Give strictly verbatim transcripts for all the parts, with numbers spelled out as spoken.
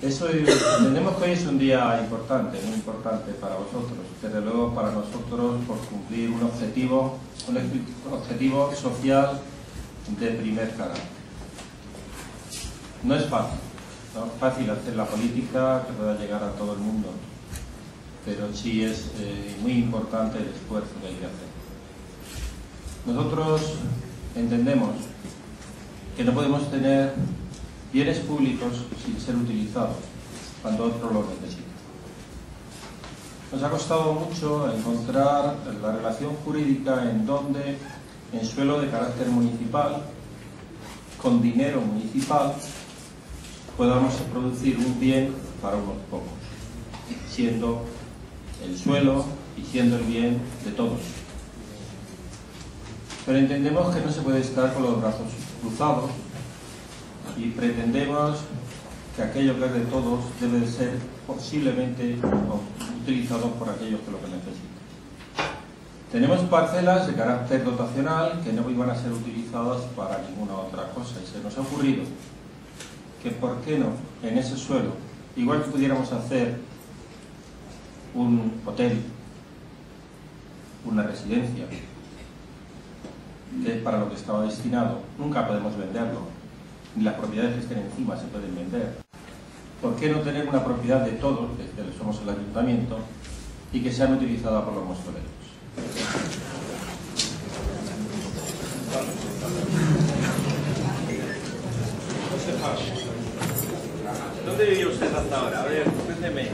Eso, entendemos que hoy es un día importante, muy importante para vosotros, desde luego para nosotros por cumplir un objetivo, un objetivo social de primer carácter. No es fácil, no es fácil hacer la política que pueda llegar a todo el mundo, pero sí es eh, muy importante el esfuerzo que hay que hacer. Nosotros entendemos que no podemos tener bienes públicos sin ser utilizados cuando otro lo necesita. Nos ha costado mucho encontrar la relación jurídica en donde, en suelo de carácter municipal, con dinero municipal, podamos producir un bien para unos pocos, siendo el suelo y siendo el bien de todos. Pero entendemos que no se puede estar con los brazos cruzados y pretendemos que aquello que es de todos debe de ser posiblemente utilizado por aquellos que lo necesitan. Tenemos parcelas de carácter dotacional que no iban a ser utilizadas para ninguna otra cosa y se nos ha ocurrido que por qué no en ese suelo, igual que pudiéramos hacer un hotel, una residencia, que es para lo que estaba destinado, nunca podemos venderlo, ni las propiedades que estén encima se pueden vender. ¿Por qué no tener una propiedad de todos, que somos el ayuntamiento, y que sean utilizadas por los mostoleros? ¿Dónde vivió usted hasta ahora? A ver, cuénteme.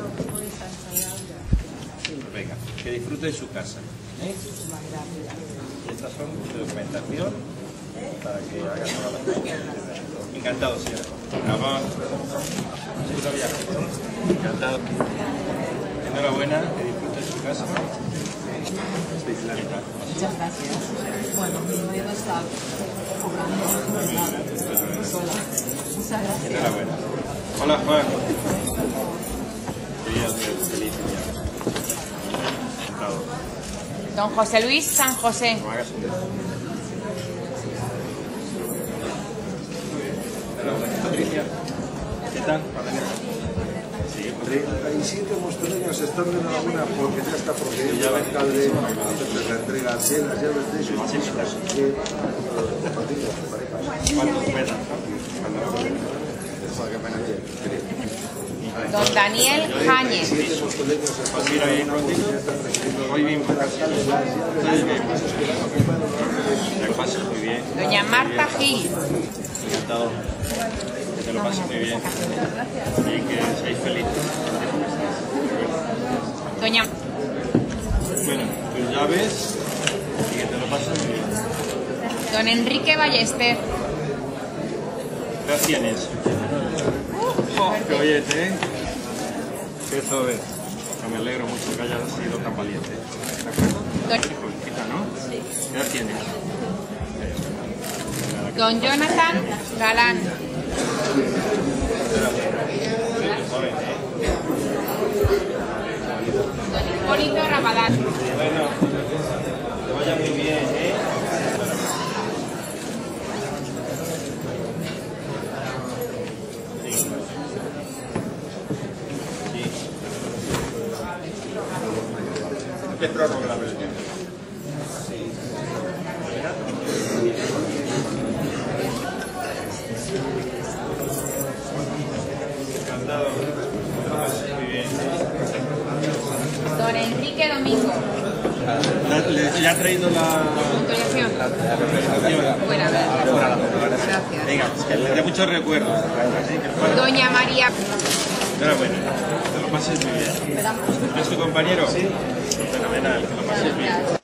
Venga, que disfrute de su casa. ¿eh? Estas son de documentación para que haga toda la cosa. Encantado, señora. Vamos. Seguro viaje. Encantado. Enhorabuena, que disfrute de su casa. Muchas gracias. Bueno, mi marido está cobrando sola. Muchas gracias. Enhorabuena. Hola, Juan. Quería ser feliz ya. Encantado. Don José Luis San José. No hagas un dedo. Patricia, ¿qué tal? Sí, treinta y siete mostoleños están de enhorabuena porque ya está procediendo el alcalde de la entrega de las llaves de sus pisos. ¿cuántos pedas? Don Daniel Jáñez. Pues mira, bien contigo. Muy bien, muy bien. Que pases muy bien. Doña Marta Gil. Encantado. Que te lo pases muy bien. Y que seáis felices. Doña... Bueno, tus llaves y que te lo pases muy bien. Don Enrique Ballester. ¿Qué edad tienes? Oh, qué bollete, ¿eh? Qué joven. Me alegro mucho que hayas sido tan valiente. ¿De acuerdo? Jovencita, ¿no? Sí. ¿Qué edad tienes? Don Jonathan Galán. Joven, ¿eh? Don Hipólito Rabadán. Bueno, que vaya muy bien, ¿eh? ¿Qué prórroga la versión? Encantado. Muy bien. Don Enrique Domingo. ¿Ya ha traído la Autorización. autorización? Buena, gracias. Venga, que le dé muchos recuerdos. Doña María. Enhorabuena. Que lo pases muy bien. ¿Es tu compañero? Sí. Fenomenal, que lo pases bien.